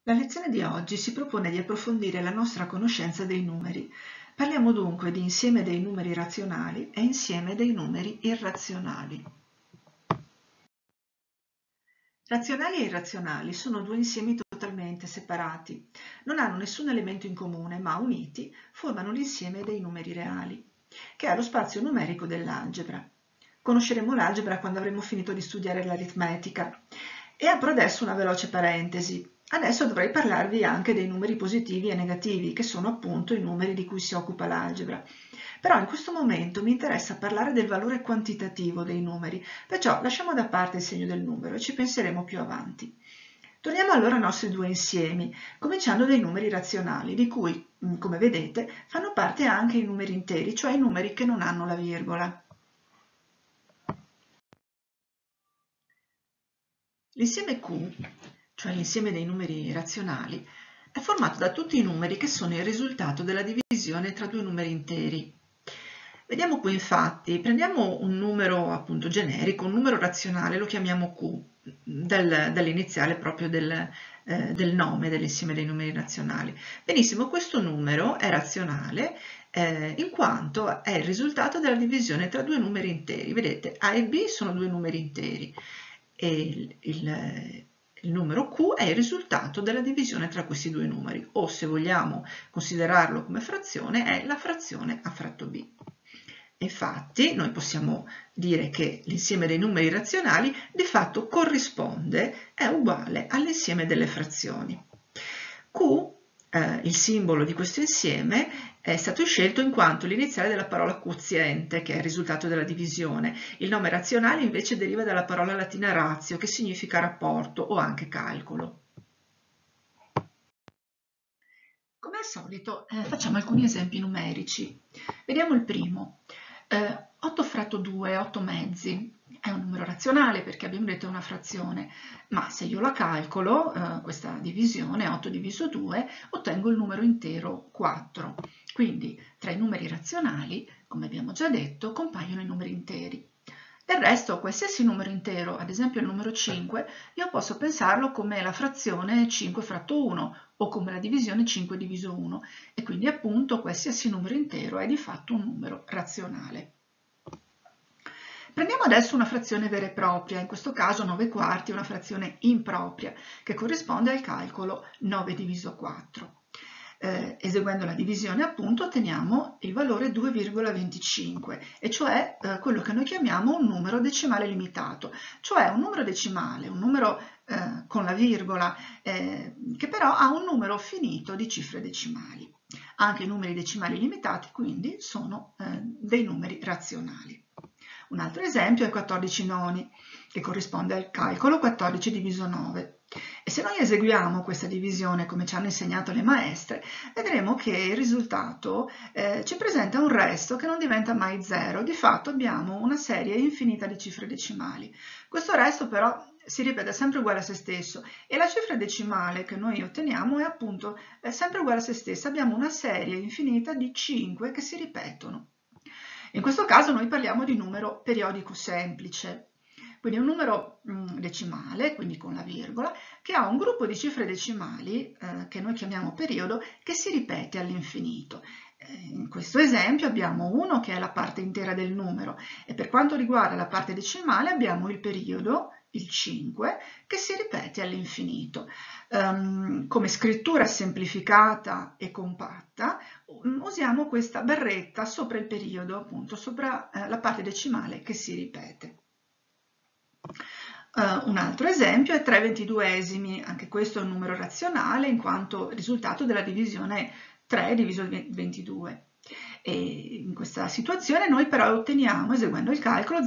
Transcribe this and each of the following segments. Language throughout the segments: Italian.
La lezione di oggi si propone di approfondire la nostra conoscenza dei numeri. Parliamo dunque di insieme dei numeri razionali e insieme dei numeri irrazionali. Razionali e irrazionali sono due insiemi totalmente separati. Non hanno nessun elemento in comune, ma uniti formano l'insieme dei numeri reali, che è lo spazio numerico dell'algebra. Conosceremo l'algebra quando avremo finito di studiare l'aritmetica. E apro adesso una veloce parentesi. Adesso dovrei parlarvi anche dei numeri positivi e negativi, che sono appunto i numeri di cui si occupa l'algebra. Però in questo momento mi interessa parlare del valore quantitativo dei numeri, perciò lasciamo da parte il segno del numero e ci penseremo più avanti. Torniamo allora ai nostri due insiemi, cominciando dai numeri razionali, di cui, come vedete, fanno parte anche i numeri interi, cioè i numeri che non hanno la virgola. L'insieme Q, cioè l'insieme dei numeri razionali, è formato da tutti i numeri che sono il risultato della divisione tra due numeri interi. Vediamo qui infatti, prendiamo un numero appunto generico, un numero razionale, lo chiamiamo Q, dall'iniziale proprio del nome dell'insieme dei numeri razionali. Benissimo, questo numero è razionale in quanto è il risultato della divisione tra due numeri interi. Vedete, A e B sono due numeri interi e il numero Q è il risultato della divisione tra questi due numeri, o se vogliamo considerarlo come frazione, è la frazione A fratto B. Infatti, noi possiamo dire che l'insieme dei numeri razionali di fatto corrisponde, è uguale all'insieme delle frazioni. Q, il simbolo di questo insieme, è stato scelto in quanto l'iniziale della parola quoziente, che è il risultato della divisione. Il nome razionale invece deriva dalla parola latina ratio, che significa rapporto o anche calcolo. Come al solito facciamo alcuni esempi numerici. Vediamo il primo. 8 fratto 2, 8 mezzi, è un numero razionale perché abbiamo detto è una frazione, ma se io la calcolo, questa divisione, 8 diviso 2, ottengo il numero intero 4. Quindi tra i numeri razionali, come abbiamo già detto, compaiono i numeri interi. Del resto, qualsiasi numero intero, ad esempio il numero 5, io posso pensarlo come la frazione 5 fratto 1 o come la divisione 5 diviso 1 e quindi appunto qualsiasi numero intero è di fatto un numero razionale. Prendiamo adesso una frazione vera e propria, in questo caso 9 quarti è una frazione impropria che corrisponde al calcolo 9 diviso 4. Eseguendo la divisione appunto otteniamo il valore 2,25 e cioè quello che noi chiamiamo un numero decimale limitato, cioè un numero decimale, un numero con la virgola che però ha un numero finito di cifre decimali. Anche i numeri decimali limitati quindi sono dei numeri razionali. Un altro esempio è 14 noni, che corrisponde al calcolo 14 diviso 9. E se noi eseguiamo questa divisione come ci hanno insegnato le maestre, vedremo che il risultato ci presenta un resto che non diventa mai 0. Di fatto abbiamo una serie infinita di cifre decimali. Questo resto però si ripete sempre uguale a se stesso e la cifra decimale che noi otteniamo è appunto sempre uguale a se stessa. Abbiamo una serie infinita di 5 che si ripetono. In questo caso noi parliamo di numero periodico semplice, quindi un numero decimale, quindi con la virgola, che ha un gruppo di cifre decimali, che noi chiamiamo periodo, che si ripete all'infinito. In questo esempio abbiamo 1 che è la parte intera del numero e per quanto riguarda la parte decimale abbiamo il periodo, il 5, che si ripete all'infinito. Come scrittura semplificata e compatta usiamo questa barretta sopra il periodo, appunto sopra la parte decimale che si ripete. Un altro esempio è 3/22esimi, anche questo è un numero razionale in quanto risultato della divisione 3 diviso 22. E in questa situazione noi però otteniamo, eseguendo il calcolo,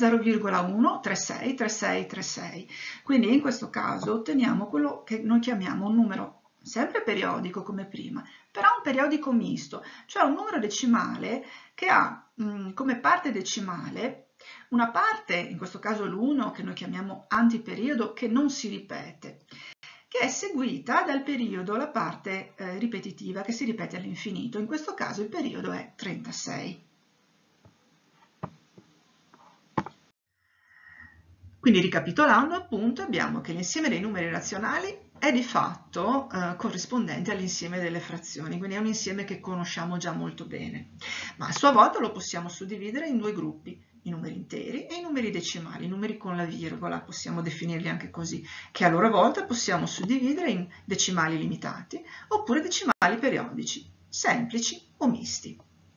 0,1363636. Quindi in questo caso otteniamo quello che noi chiamiamo un numero sempre periodico come prima, però un periodico misto, cioè un numero decimale che ha come parte decimale una parte, in questo caso l'1, che noi chiamiamo antiperiodo, che non si ripete, che è seguita dal periodo, la parte ripetitiva che si ripete all'infinito. In questo caso il periodo è 36. Quindi ricapitolando appunto abbiamo che l'insieme dei numeri razionali è di fatto corrispondente all'insieme delle frazioni, quindi è un insieme che conosciamo già molto bene, ma a sua volta lo possiamo suddividere in due gruppi, i numeri interi e i numeri decimali, i numeri con la virgola, possiamo definirli anche così, che a loro volta possiamo suddividere in decimali limitati oppure decimali periodici, semplici o misti.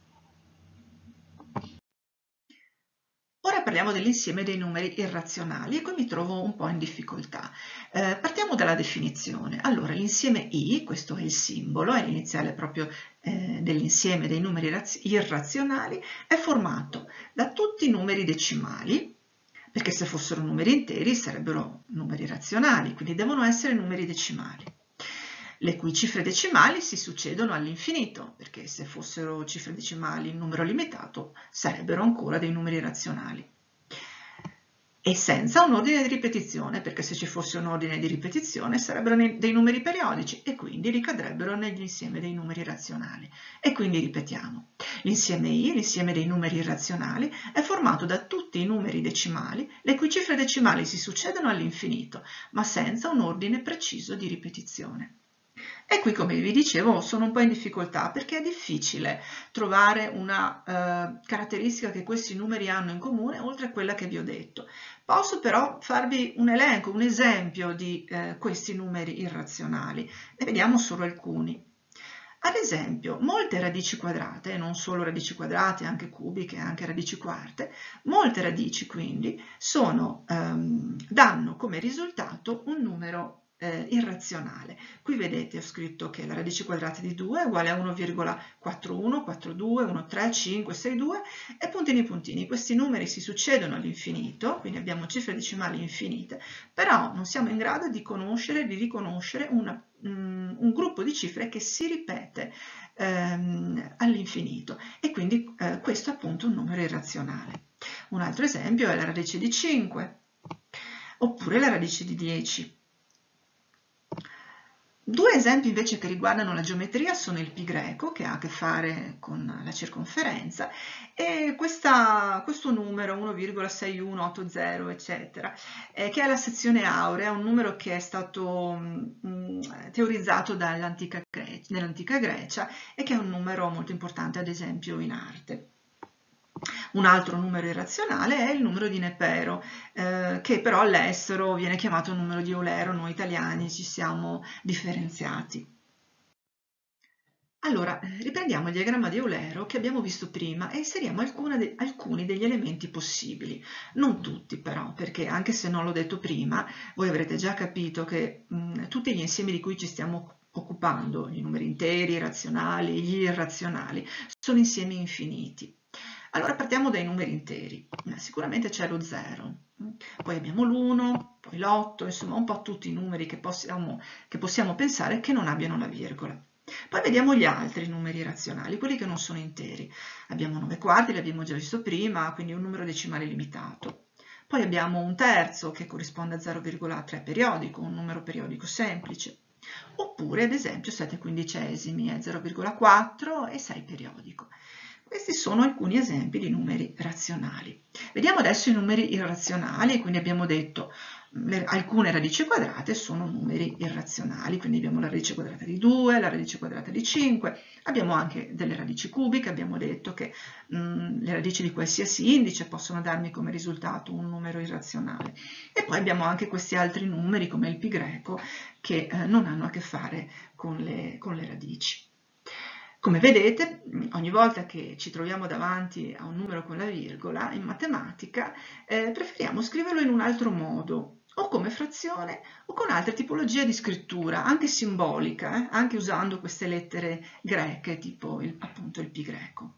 Ora parliamo dell'insieme dei numeri irrazionali e qui mi trovo un po' in difficoltà. Partiamo dalla definizione. Allora, l'insieme I, questo è il simbolo, è l'iniziale proprio dell'insieme dei numeri irrazionali, è formato da tutti i numeri decimali, perché se fossero numeri interi sarebbero numeri razionali, quindi devono essere numeri decimali, le cui cifre decimali si succedono all'infinito, perché se fossero cifre decimali in numero limitato sarebbero ancora dei numeri razionali. E senza un ordine di ripetizione, perché se ci fosse un ordine di ripetizione sarebbero dei numeri periodici e quindi ricadrebbero nell'insieme dei numeri razionali. E quindi ripetiamo, l'insieme I, l'insieme dei numeri irrazionali, è formato da tutti i numeri decimali, le cui cifre decimali si succedono all'infinito, ma senza un ordine preciso di ripetizione. E qui, come vi dicevo, sono un po' in difficoltà perché è difficile trovare una caratteristica che questi numeri hanno in comune oltre a quella che vi ho detto. Posso però farvi un elenco, un esempio di questi numeri irrazionali. Ne vediamo solo alcuni. Ad esempio, molte radici quadrate, e non solo radici quadrate, anche cubiche, anche radici quarte, molte radici quindi danno come risultato un numero irrazionale. Qui vedete ho scritto che la radice quadrata di 2 è uguale a 1,41, 42, 13, 5, 6, 2 e puntini puntini. Questi numeri si succedono all'infinito, quindi abbiamo cifre decimali infinite, però non siamo in grado di riconoscere un gruppo di cifre che si ripete all'infinito e quindi questo è appunto un numero irrazionale. Un altro esempio è la radice di 5 oppure la radice di 10. Due esempi invece che riguardano la geometria sono il pi greco, che ha a che fare con la circonferenza, e questo numero 1,6180, eccetera, che è la sezione aurea, un numero che è stato teorizzato nell'antica Grecia e che è un numero molto importante ad esempio in arte. Un altro numero irrazionale è il numero di Nepero, che però all'estero viene chiamato numero di Eulero, noi italiani ci siamo differenziati. Allora, riprendiamo il diagramma di Eulero che abbiamo visto prima e inseriamo alcuni degli elementi possibili. Non tutti però, perché anche se non l'ho detto prima, voi avrete già capito che tutti gli insiemi di cui ci stiamo occupando, i numeri interi, i razionali, gli irrazionali, sono insiemi infiniti. Allora partiamo dai numeri interi, sicuramente c'è lo 0, poi abbiamo l'1, poi l'8, insomma un po' tutti i numeri che possiamo pensare che non abbiano la virgola. Poi vediamo gli altri numeri razionali, quelli che non sono interi. Abbiamo 9 quarti, l'abbiamo già visto prima, quindi un numero decimale limitato. Poi abbiamo un terzo che corrisponde a 0,3 periodico, un numero periodico semplice. Oppure ad esempio 7 quindicesimi è 0,4 e 6 periodico. Questi sono alcuni esempi di numeri razionali. Vediamo adesso i numeri irrazionali, quindi abbiamo detto alcune radici quadrate sono numeri irrazionali, quindi abbiamo la radice quadrata di 2, la radice quadrata di 5, abbiamo anche delle radici cubiche, abbiamo detto che le radici di qualsiasi indice possono darmi come risultato un numero irrazionale. E poi abbiamo anche questi altri numeri come il pi greco che non hanno a che fare con le radici. Come vedete, ogni volta che ci troviamo davanti a un numero con la virgola, in matematica preferiamo scriverlo in un altro modo, o come frazione o con altre tipologie di scrittura, anche simbolica, anche usando queste lettere greche, tipo appunto il pi greco.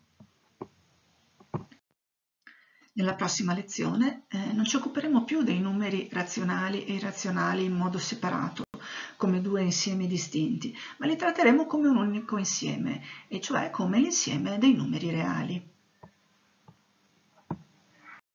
Nella prossima lezione non ci occuperemo più dei numeri razionali e irrazionali in modo separato, come due insiemi distinti, ma li tratteremo come un unico insieme, e cioè come l'insieme dei numeri reali.